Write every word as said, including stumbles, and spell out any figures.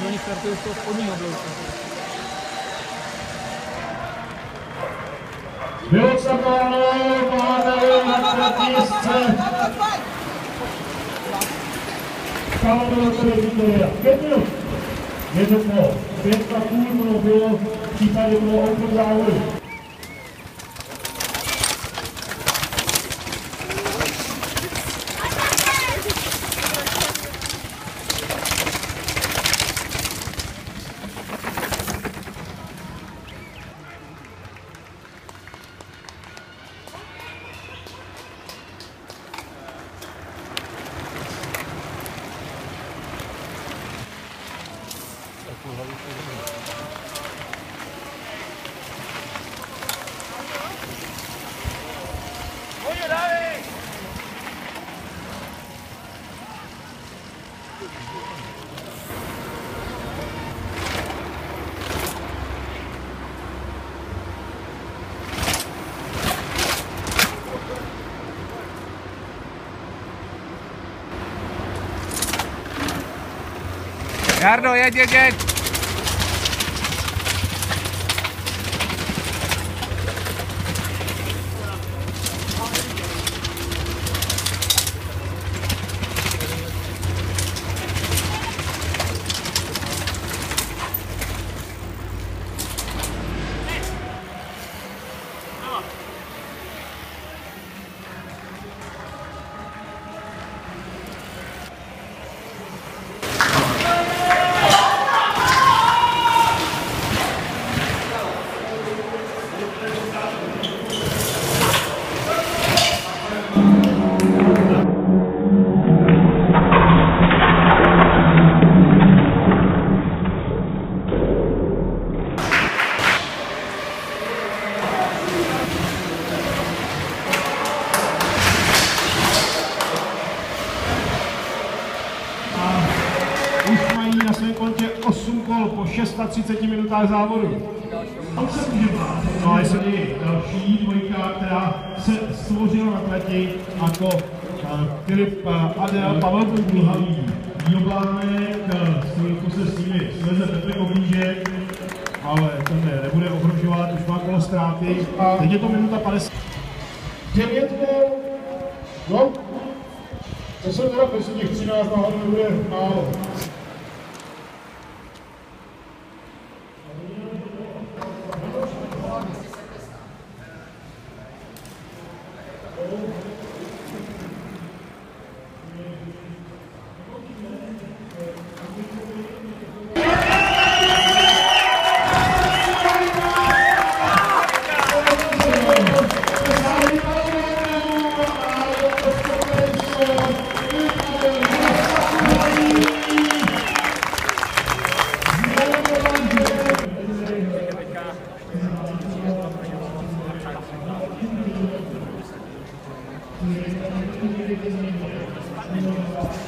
oni startují z toho spodního blouku. Bylo zakáno, máme na trestnízce. Stále bylo to Viktoria. Pět minut. Je to po pět a půl minut bylo, v případě bylo okno závodu. Jardo, jeď, jeď, jeď! Na svém kontě osm kol po třiceti šesti minutách závodu. No a je tady další dvojka, která se stvořila na trati jako Filip Adel, Pavel Kulhavý, Joblánek, Stojko se s nimi sleze Petr Koblížek, ale ten nebude ohrožovat, už má kolo ztráty. Teď je to minuta padesát. devět kol, no, to jsem teda prostě těch třináct náhodou nebude málo. Thank you.